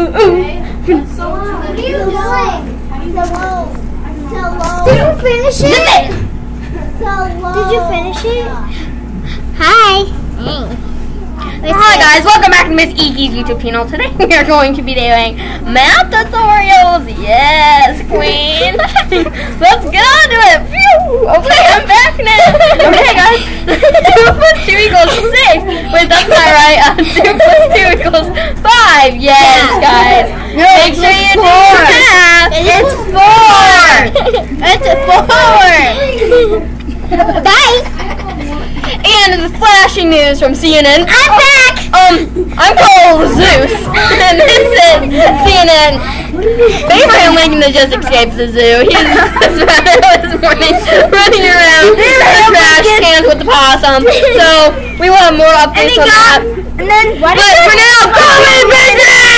What are you doing? Did you finish it? Did you finish it? Hi. Hi guys, welcome back to Miss Iki's YouTube channel. Today we are going to be doing math tutorials. Yes, queen. Let's get on to it. Phew. Okay, I'm back now. Okay guys, 2 plus 2 equals 6. Wait, that's not right. 2 plus 2 equals 5. Yes, guys. Make sure you do math. It's 4. Bye. And the flashing news from CNN. I'm back. I'm called Zeus, and this is CNN. Abraham Lincoln has just escaped the zoo. He's this morning running around with trash cans with the possum. So we will have more updates on that. And then but for now, call me Big